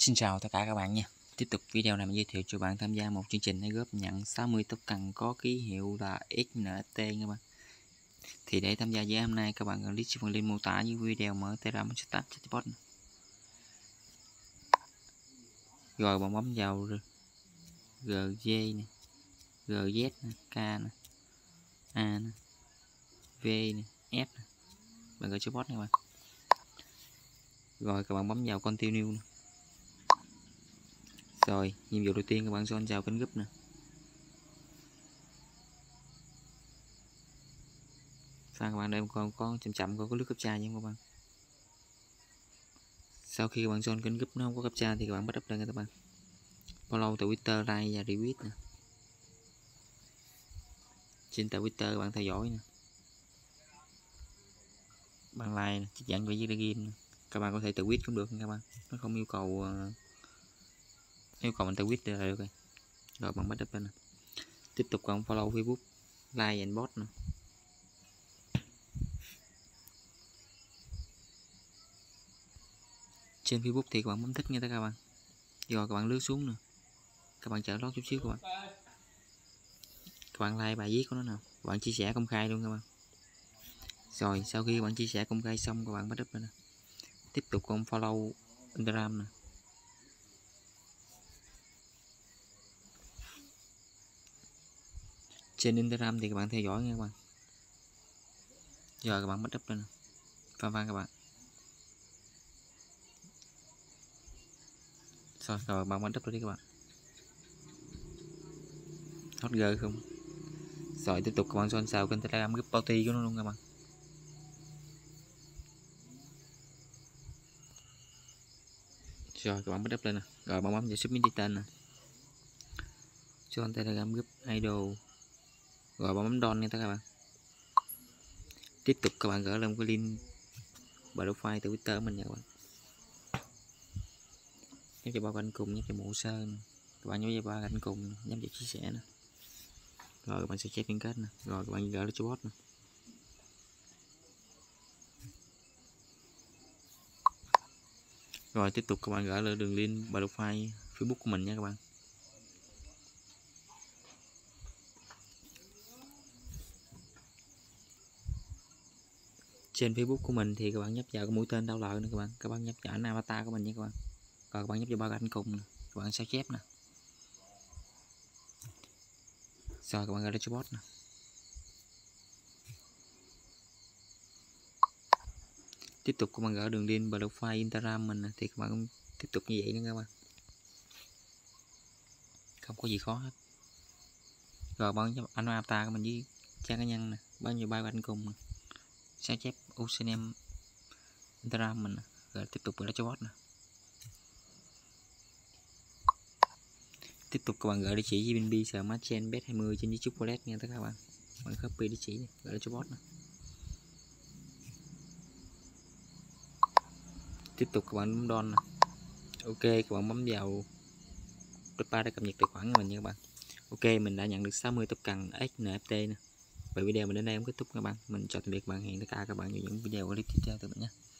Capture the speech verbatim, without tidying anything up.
Xin chào tất cả các bạn nha. Tiếp tục video này mình giới thiệu cho bạn tham gia một chương trình để góp nhận sáu mươi token có ký hiệu là ích en tê các bạn. Thì để tham gia dự án hôm nay các bạn cần click vào link mô tả dưới video, mở Telegram Start chatbot. Rồi bạn bấm vào giê giê này, giê dét này, K này, A này, V này, S này. Bạn gọi chatbot này các bạn. Rồi các bạn bấm vào continue này. Rồi, nhiệm vụ đầu tiên các bạn sẽ vào kênh group nè. Sao các bạn đây còn có chậm chậm có lướt captcha nha các bạn. Sau khi các bạn join kênh group nó không có captcha thì các bạn bắt up lên các bạn. Follow từ Twitter, like và retweet nè. Trên tờ Twitter các bạn theo dõi nè. Bạn like nè, trích dẫn về dưới game nè. Các bạn có thể tự tweet cũng được nha các bạn. Nó không yêu cầu uh, yêu cầu mình tự tweet là được rồi. Rồi bạn bắt up lên nè. Tiếp tục còn follow Facebook, like and bot nè. Trên Facebook thì các bạn bấm thích nha các bạn. Rồi các bạn lướt xuống nè. Các bạn chờ lót chút xíu các bạn. Các bạn like bài viết của nó nào. Các bạn chia sẻ công khai luôn các bạn. Rồi sau khi các bạn chia sẻ công khai xong các bạn bắt up lên nè. Tiếp tục còn follow Instagram nè. Trên Instagram thì các bạn theo dõi nha các bạn. Rồi các bạn bắt up lên nè. Phan phan các bạn. Rồi rồi bạn bắt up lên đi các bạn. Hot girl không. Rồi tiếp tục các bạn join vào kênh Telegram group party của nó luôn các bạn. Rồi các bạn bắt up lên nè. Rồi bạn bấm vào submit tên nè. Join Telegram group idol. Rồi bạn bấm down nha các bạn. Tiếp tục các bạn gửi lên cái link profile từ Twitter của mình nha các bạn. Nhấn cho ba cạnh cùng, nhấn cho bộ sơn. Các bạn nhớ vào ba cạnh cùng, nhấn vào chia sẻ nè. Rồi các bạn sẽ check liên kết nè. Rồi các bạn gửi lên cho bot nè. Rồi tiếp tục các bạn gửi lên đường link profile Facebook của mình nha các bạn. Trên Facebook của mình thì các bạn nhấp vào cái mũi tên đau lợi nè các bạn. Các bạn nhấp vào ảnh avatar của mình nha các bạn. Rồi các bạn nhấp vào ba cạnh cùng nè. Các bạn sao chép nè. Rồi các bạn gửi lên cho bot nè. Tiếp tục các bạn gửi đường link profile Instagram mình nè. Thì các bạn cũng tiếp tục như vậy nữa các bạn. Không có gì khó hết. Rồi bạn nhấp ảnh avatar của mình với trang cá nhân nè. Bao nhiêu ba cạnh cùng nè. Sao chép username Instagram mình nè. Rồi tiếp tục gửi lên cho bot nè. Tiếp tục các bạn gửi địa chỉ bê en bê Smart Chain bet hai mươi trên YouTube Wallet nha tất cả các bạn. Bạn copy địa chỉ này, gửi cho bot nè. Tiếp tục các bạn bấm down nè. Ok các bạn bấm vào reply để cập nhật tài khoản của mình nha các bạn. Ok mình đã nhận được sáu mươi token ích en tê nè. Và video mình đến đây cũng kết thúc các bạn. Mình chào tạm biệt các bạn, hẹn tất cả các bạn vào những video clip tiếp theo từ mình nhé.